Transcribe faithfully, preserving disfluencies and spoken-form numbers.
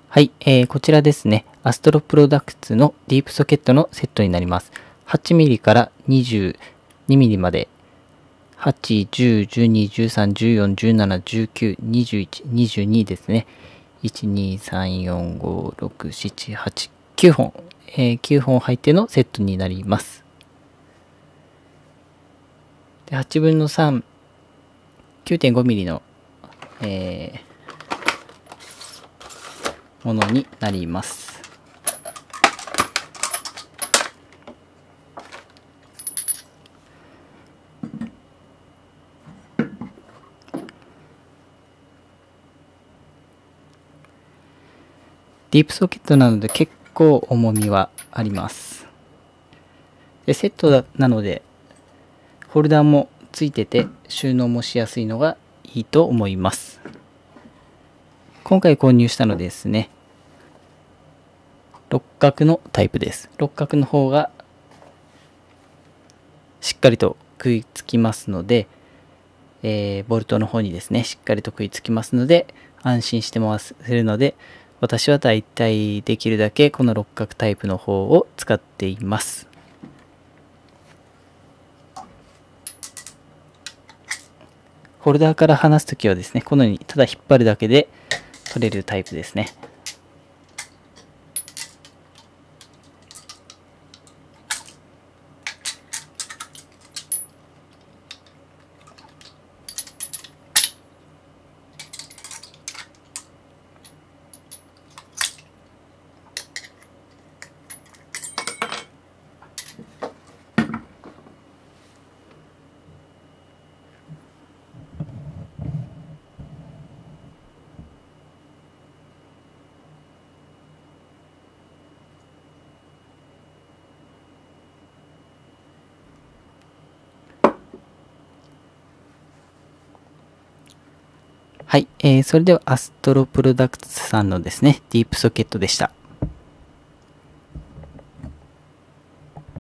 はい、えー、こちらですね、アストロプロダクツのディープソケットのセットになります。はちミリから にじゅうにミリまで、はち、じゅう、じゅうに、じゅうさん、じゅうよん、じゅうなな、じゅうきゅう、にじゅういち、にじゅうにですね。いち、に、さん、よん、ご、ろく、しち、はち、きゅうほん、えー、きゅうほん入ってのセットになります。ではちぶんのさん、きゅうてんごミリの、えーものになります。ディープソケットなので結構重みはあります。でセットなのでホルダーもついてて収納もしやすいのがいいと思います。今回購入したのですね、六角のタイプです。六角の方がしっかりと食いつきますので、えー、ボルトの方にですねしっかりと食いつきますので安心して回せるので、私はだいたいできるだけこの六角タイプの方を使っています。ホルダーから離すときはですね、このようにただ引っ張るだけで取れるタイプですね。はい、えー、それではアストロプロダクツさんのですね、ディープソケットでした。